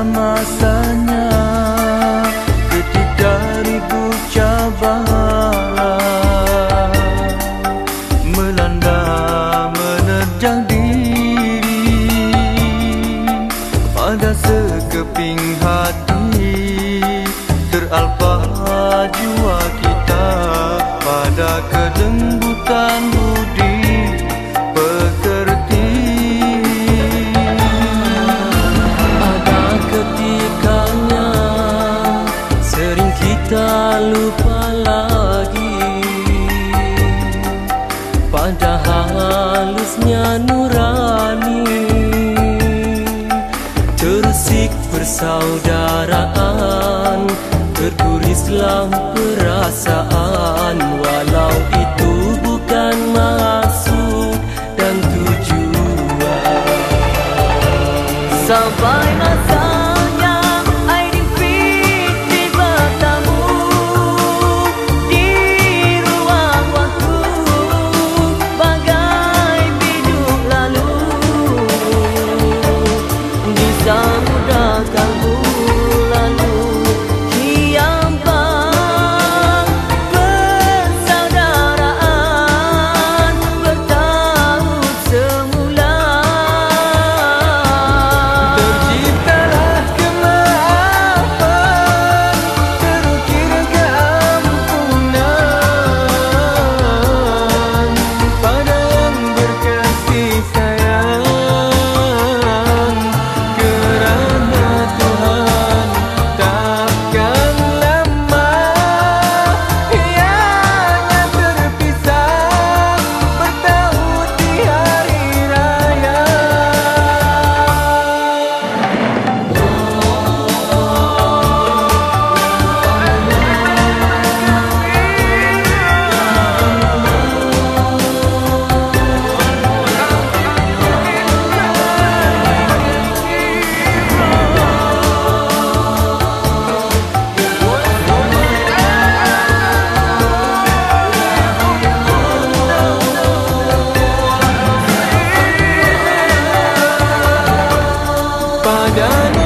masanya ketika ribut cabaran melanda menerjang diri, pada sekeping hati teralpa jiwa kita, pada kelembutan budi pekerti. Ada ketikanya sering kita lupa lagi, pada halusnya nurani tersik persaudaraan, tertulislah perasaan, walau itu bukan maksud dan tujuan. Sampai masanya Aidil Fitri bertemu di ruang waktu, bagai biduk lalu di samudra kalbu. Padanya